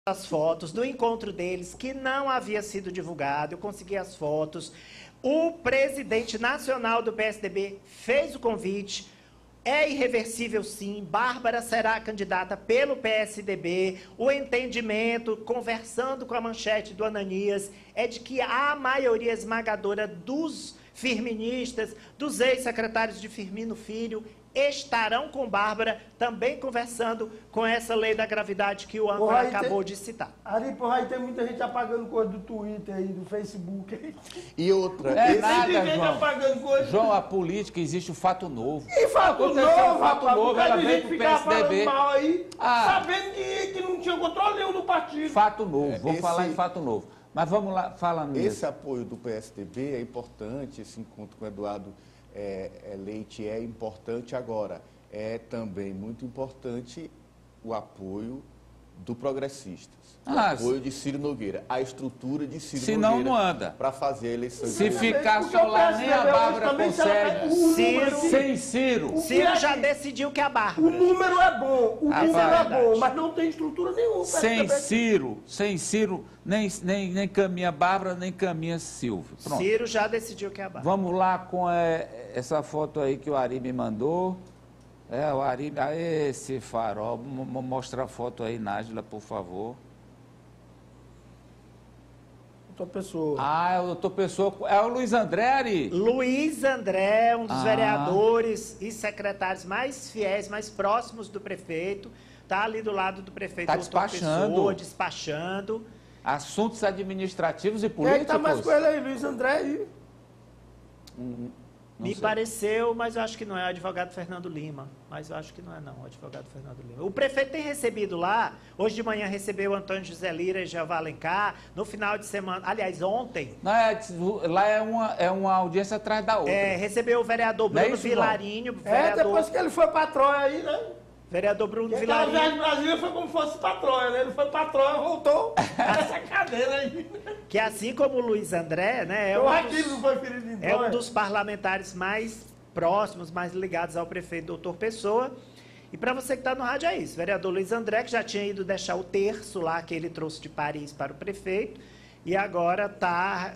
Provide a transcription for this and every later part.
as fotos do encontro deles, que não havia sido divulgado, eu consegui as fotos. O presidente nacional do PSDB fez o convite, é irreversível sim, Bárbara será candidata pelo PSDB, o entendimento, conversando com a manchete do Ananias, é de que a maioria esmagadora dos firministas, dos ex-secretários de Firmino Filho, estarão com Bárbara, também conversando com essa lei da gravidade que o âncora acabou de citar. Ari, porra, aí tem muita gente apagando coisa do Twitter aí, do Facebook aí. E outra... João, a política existe o fato novo. E fato novo, rapaz, ela veio pro PSDB. Mal aí, sabendo que não tinha controle nenhum do partido. Fato novo, vou falar em fato novo. Mas vamos lá, fala nisso. Esse apoio do PSDB é importante, esse encontro com o Eduardo Leite é importante. Agora, é também muito importante o apoio do Progressistas, o apoio de Ciro Nogueira, a estrutura de Ciro Nogueira. Senão não anda. Para fazer a eleição. Se ficar só lá, nem a Bárbara consegue. Sem Ciro. Ciro já decidiu que é a Bárbara. O número é bom, o número é bom, mas não tem estrutura nenhuma. Sem Ciro, nem caminha Bárbara, nem caminha Silvio. Pronto. Ciro já decidiu que é a Bárbara. Vamos lá com essa foto aí que o Ari me mandou. O Ari, esse farol. Mostra a foto aí, Nájila, por favor. Doutor Pessoa. É o doutor Pessoa. É o Luiz André, Ari? Luiz André, um dos vereadores e secretários mais fiéis, mais próximos do prefeito. Está ali do lado do prefeito, doutor Pessoa, despachando. Assuntos administrativos e Quem políticos. está mais com ele aí, Luiz André aí? Me pareceu, mas eu acho que não é o advogado Fernando Lima. Mas eu acho que não é não, o advogado Fernando Lima. O prefeito tem recebido lá, hoje de manhã recebeu o Antônio José Lira e Jeová Alencar, no final de semana, aliás, ontem. Não, lá é uma audiência atrás da outra. Recebeu o vereador Bruno Vilarinho. Depois que ele foi pra Troia aí, né? Vereador Bruno Vilarinho. A viagem de Brasília foi como se fosse pra Troia, né? Ele foi pra Troia, voltou essa cadeira aí. Que assim como o Luiz André, né, é um dos parlamentares mais próximos, mais ligados ao prefeito doutor Pessoa. E para você que está no rádio é isso, vereador Luiz André, que já tinha ido deixar o terço lá que ele trouxe de Paris para o prefeito, e agora está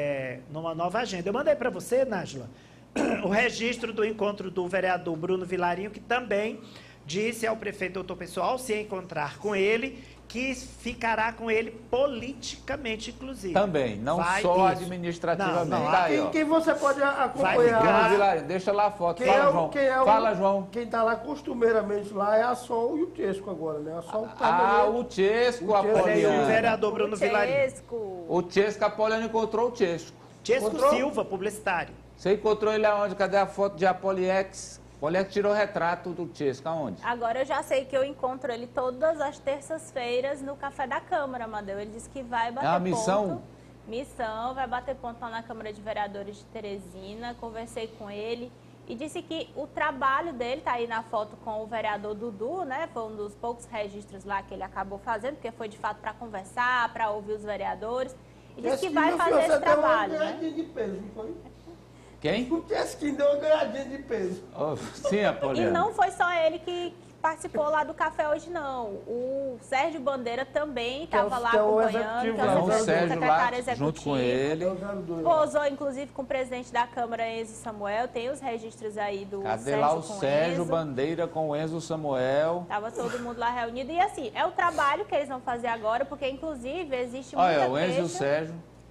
numa nova agenda. Eu mandei para você, Nájila, o registro do encontro do vereador Bruno Vilarinho, que também disse ao prefeito doutor Pessoa, ao se encontrar com ele, que ficará com ele politicamente, inclusive. Também, não só administrativamente. Não. Quem você pode acompanhar? Deixa lá a foto. Fala, João. Fala, João. Quem está lá costumeiramente lá é a Sol e o Tesco agora, né? A Sol tá o Tesco, Apoliano. O vereador Bruno Vilarinho. O Tesco, Apoliano encontrou o Tesco. Tesco Silva, publicitário. Você encontrou ele aonde? Cadê a foto de Apoliex? Poliex tirou o retrato do Tesco, aonde? Agora eu já sei que eu encontro ele todas as terças-feiras no Café da Câmara, Amadeu. Ele disse que vai bater ponto. É uma missão? Missão, vai bater ponto lá na Câmara de Vereadores de Teresina. Conversei com ele e disse que o trabalho dele, tá aí na foto com o vereador Dudu, né? Foi um dos poucos registros lá que ele acabou fazendo, porque foi de fato para conversar, para ouvir os vereadores. E disse que vai fazer esse trabalho, né? De peso, não foi? Quem? O Tesquinho deu uma ganhadinha de peso. Sim, Apoliano. E não foi só ele que participou lá do café hoje, não. O Sérgio Bandeira também estava lá acompanhando, que é o secretário executivo. Junto com ele. Posou, inclusive, com o presidente da Câmara, Enzo Samuel. Tem os registros aí do Cadê Sérgio lá o com Sérgio Enzo. Bandeira com o Enzo Samuel? Estava todo mundo lá reunido. E assim, é o trabalho que eles vão fazer agora, porque, inclusive, existe muita queixa... o Enzo e o Sérgio.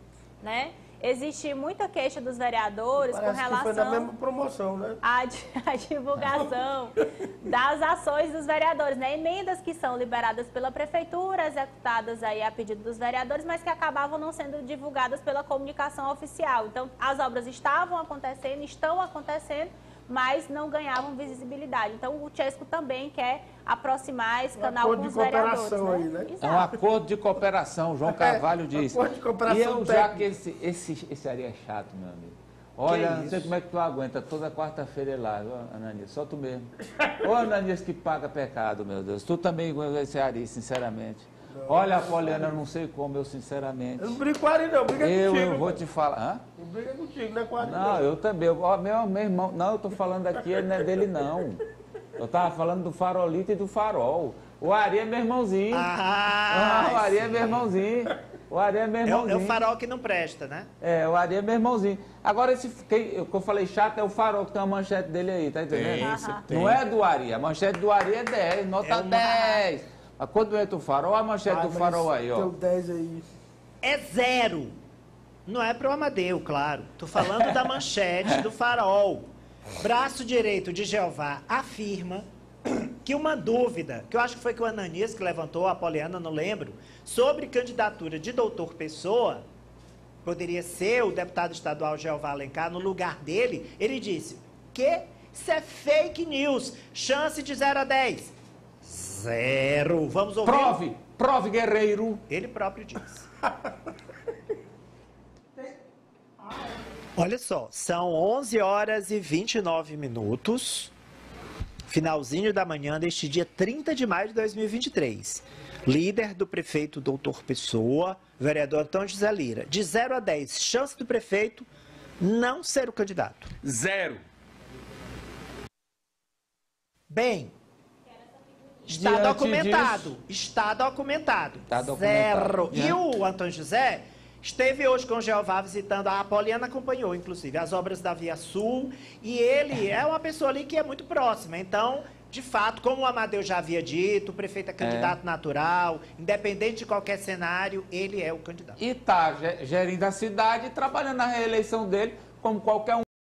Né? Existe muita queixa dos vereadores com relação que foi na mesma promoção, né? à divulgação das ações dos vereadores, né? Emendas que são liberadas pela prefeitura, executadas aí a pedido dos vereadores, mas que acabavam não sendo divulgadas pela comunicação oficial. Então, as obras estavam acontecendo, estão acontecendo, mas não ganhavam visibilidade. Então, o Tesco também quer aproximar esse canal com os vereadores. Aí, né? É um acordo de cooperação, João Carvalho disse. Acordo de cooperação. E eu, já que esse Ari é chato, meu amigo. Olha, não sei como é que tu aguenta, toda quarta-feira é lá, Ananias, só tu mesmo. Ô, Ananias, que paga pecado, meu Deus. Tu também aguenta esse Ari, sinceramente. Olha, Poliana, eu não sei como, eu sinceramente. Eu não brigo com o Ari, não, briga contigo. Eu vou te falar. Hã? Não briga contigo, não é com o Ari, não. Eu também. Meu irmão, não, eu tô falando aqui, ele não é dele, não. Eu tava falando do farolito e do farol. O Ari é meu irmãozinho. o Ari é meu irmãozinho. O Ari é meu irmãozinho. É o Farol que não presta, né? É, o Ari é meu irmãozinho. Agora, o que eu falei chato é o Farol, que tem a manchete dele aí, tá entendendo? Não é do Ari, a manchete do Ari é 10, nota 10. Mas quando entra o Farol, a manchete do Farol aí, ó. Tem o 10 aí. É 0. Não é pro Amadeu, claro. Tô falando da manchete do Farol. Braço direito de Jeová afirma que uma dúvida, que eu acho que foi que o Ananias que levantou, a Poliana, não lembro, sobre candidatura de doutor Pessoa, poderia ser o deputado estadual Jeová Alencar no lugar dele, ele disse que isso é fake news, chance de 0 a 10. 0. Vamos ouvir. Prove, guerreiro. Ele próprio disse. Olha só, são 11 horas e 29 minutos, finalzinho da manhã deste dia 30 de maio de 2023. Líder do prefeito Doutor Pessoa, vereador Antônio José Lira. De 0 a 10, chance do prefeito não ser o candidato. 0. Bem, está documentado. Está documentado. 0. E o Antônio José esteve hoje com o Jeová visitando, a Poliana acompanhou, inclusive, as obras da Via Sul, e ele é uma pessoa ali que é muito próxima. Então, de fato, como o Amadeu já havia dito, o prefeito é candidato natural, independente de qualquer cenário, ele é o candidato. E está gerindo a cidade e trabalhando na reeleição dele, como qualquer um.